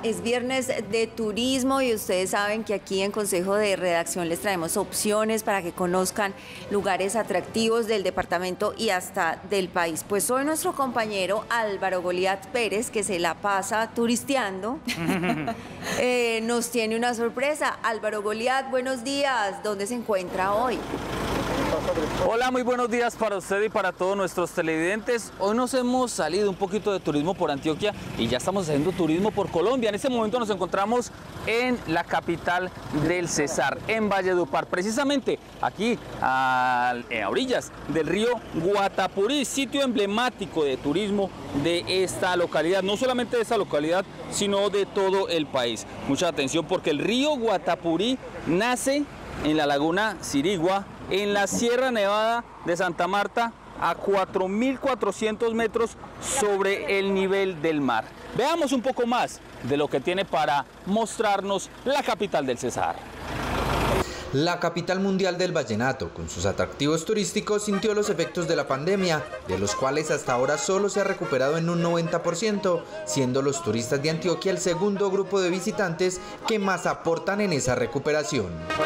es viernes de turismo y ustedes saben que aquí en Consejo de Redacción les traemos opciones para que conozcan lugares atractivos del departamento y hasta del país. Pues hoy nuestro compañero Álvaro Goliat Pérez, que se la pasa turisteando, nos tiene una sorpresa. Álvaro Goliat, buenos días. ¿Dónde se encuentra hoy? Hola, muy buenos días para usted y para todos nuestros televidentes. Hoy nos hemos salido un poquito de turismo por Antioquia y ya estamos haciendo turismo por Colombia. En este momento nos encontramos en la capital del Cesar, en Valledupar, precisamente aquí a orillas del río Guatapurí, sitio emblemático de turismo de esta localidad, no solamente de esta localidad, sino de todo el país. Mucha atención porque el río Guatapurí nace en la laguna Sirigua, en la Sierra Nevada de Santa Marta, a 4.400 metros sobre el nivel del mar. Veamos un poco más de lo que tiene para mostrarnos la capital del Cesar. La capital mundial del vallenato, con sus atractivos turísticos, sintió los efectos de la pandemia, de los cuales hasta ahora solo se ha recuperado en un 90%, siendo los turistas de Antioquia el segundo grupo de visitantes que más aportan en esa recuperación.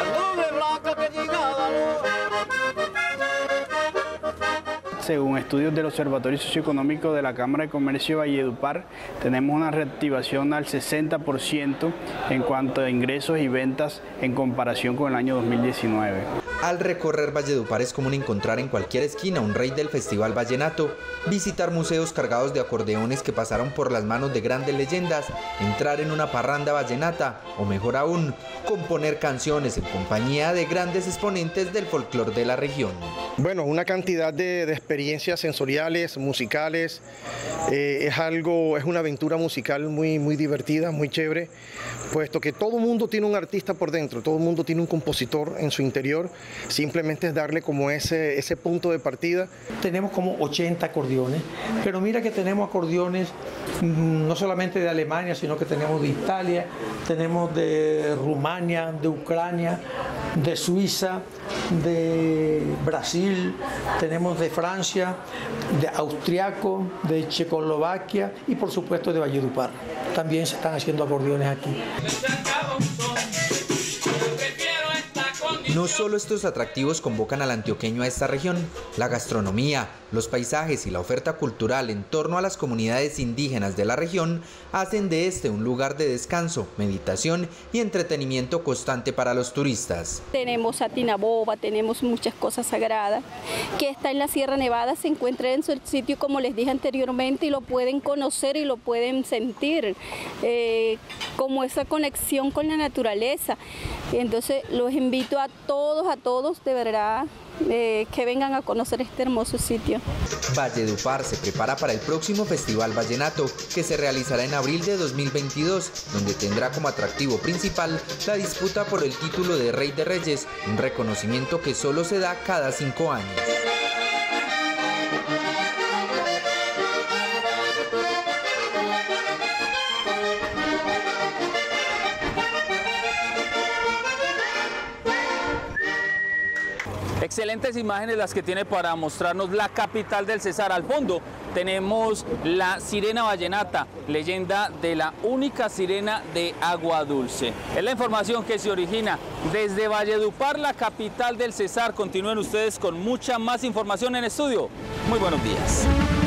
Según estudios del Observatorio Socioeconómico de la Cámara de Comercio de Valledupar, tenemos una reactivación al 60% en cuanto a ingresos y ventas en comparación con el año 2019. Al recorrer Valledupar es común encontrar en cualquier esquina un rey del Festival Vallenato, visitar museos cargados de acordeones que pasaron por las manos de grandes leyendas, entrar en una parranda vallenata o mejor aún, componer canciones en compañía de grandes exponentes del folclore de la región. Bueno, una cantidad de experiencias sensoriales, musicales, es una aventura musical muy divertida, muy chévere, puesto que todo mundo tiene un artista por dentro, todo mundo tiene un compositor en su interior, simplemente es darle como ese punto de partida. Tenemos como 80 acordeones, pero mira que tenemos acordeones no solamente de Alemania, sino que tenemos de Italia, tenemos de Rumania, de Ucrania, de Suiza, de Brasil, tenemos de Francia, de austriaco, de Checoslovaquia y por supuesto de Valledupar. También se están haciendo acordeones aquí. No solo estos atractivos convocan al antioqueño a esta región, la gastronomía, los paisajes y la oferta cultural en torno a las comunidades indígenas de la región hacen de este un lugar de descanso, meditación y entretenimiento constante para los turistas. Tenemos a Tinaboba, tenemos muchas cosas sagradas, que está en la Sierra Nevada, se encuentra en su sitio como les dije anteriormente y lo pueden conocer y lo pueden sentir, como esa conexión con la naturaleza. Entonces los invito a todos de verdad que vengan a conocer este hermoso sitio. Valledupar se prepara para el próximo Festival Vallenato que se realizará en abril de 2022, donde tendrá como atractivo principal la disputa por el título de Rey de Reyes, un reconocimiento que solo se da cada 5 años. Excelentes imágenes las que tiene para mostrarnos la capital del Cesar. Al fondo tenemos la sirena vallenata, leyenda de la única sirena de agua dulce. Es la información que se origina desde Valledupar, la capital del Cesar. Continúen ustedes con mucha más información en estudio. Muy buenos días.